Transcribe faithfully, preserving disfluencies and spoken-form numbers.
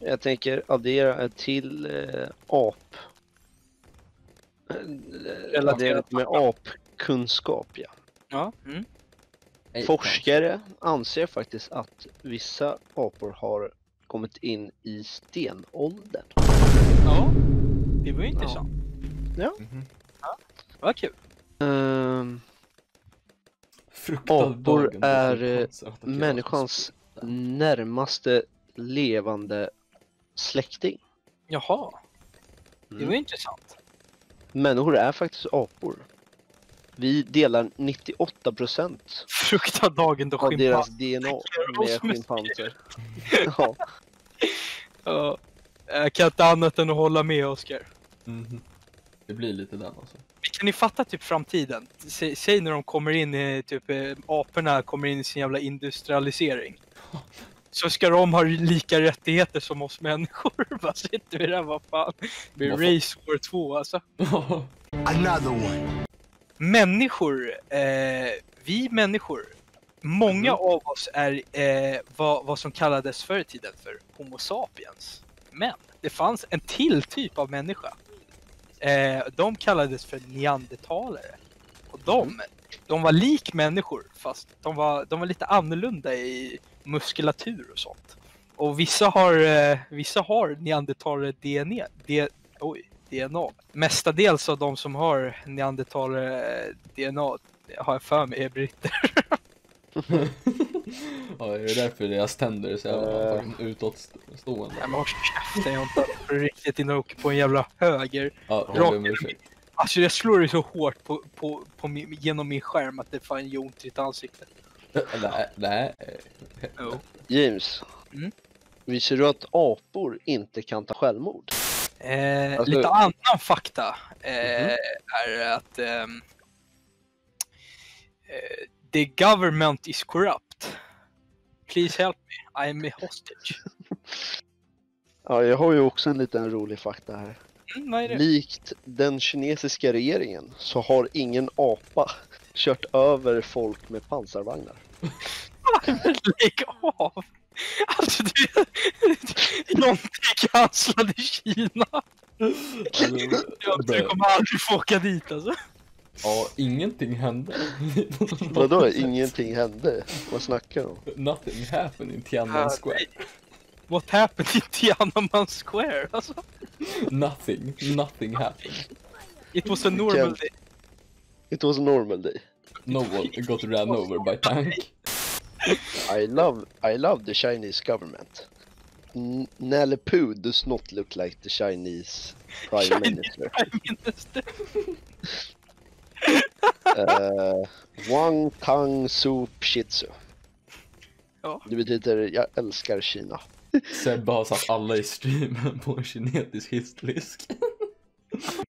jag tänker addera till eh, ap. Eh, addera med apkunskap, ja. Ja. Mm. Forskare anser faktiskt att vissa apor har kommit in i stenåldern. Ja, det var ju intressant. Ja. Mm-hmm. Ja, vad kul. Um, Fruktad apor dagen är då eh, chimpanser attackerar människans oss. närmaste levande släkting. Jaha, det var Mm. intressant. Människor är faktiskt apor. Vi delar nittioåtta procent Fruktad dagen då av schimpan- deras D N A attackerar med oss med schimpanser. Ja. Ja, jag kan inte annat än att hålla med, Oskar. Mhm. Det blir lite den alltså. Kan ni fatta typ framtiden? Säg, säg när de kommer in i typ eh, aporna kommer in i sin jävla industrialisering. Så ska de ha lika rättigheter som oss människor. Vad sitter vi där, vad fan? Det blir Vad fan? race war två alltså. Another one. Människor, eh, vi människor, många Mm. av oss är eh, vad, vad som kallades förr i tiden för Homo sapiens. Men det fanns en till typ av människa. Eh, de kallades för neandertalare. Och de, de var lik människor, fast de var, de var lite annorlunda i muskulatur och sånt. Och vissa har, eh, vissa har neandertalare D N A. D, oj, D N A. Mestadels av de som har neandertalare D N A har jag för mig är britter. Ja, det är därför deras tänder är så jävla Eh. fucking utåtstående. Nej, men håll käften, jag inte på riktigt innan jag åker på en jävla höger. Ja, jag Rakt ber om ursäkt. Alltså jag slår det så hårt på, på, på min, genom min skärm att det fan gör ont i ditt ansikte. Nej, nej. Jo. James, Mm. visste du att apor inte kan ta självmord? Eh, Alltså- lite annan fakta eh, Mhm. är att ehm, eh, the government is corrupt. Please help me, I am a hostage. Ja, jag har ju också en liten rolig fakta här. Mm, vad är det? Likt den kinesiska regeringen så har ingen apa kört över folk med pansarvagnar. Lägg av! Alltså det är någonting kanslade i Kina. Jag tror jag kommer aldrig få åka dit alltså. Ja, ingenting hände. Vadå? Ingenting hände? Vad snackar du om? Nothing happened in Tiananmen Square. What happened in Tiananmen Square? Alltså, Nothing, nothing happened. it was a normal day. It was a normal day. No one got ran over by tank. I love, I love the Chinese government. N- Nalle Puh does not look like the Chinese prime Chinese minister. Prime Minister. Uh, Wang Tang Su Shitsu. Ja. Det betyder jag älskar Kina. Sebbe har satt alla i streamen på en kinetisk hisslisk.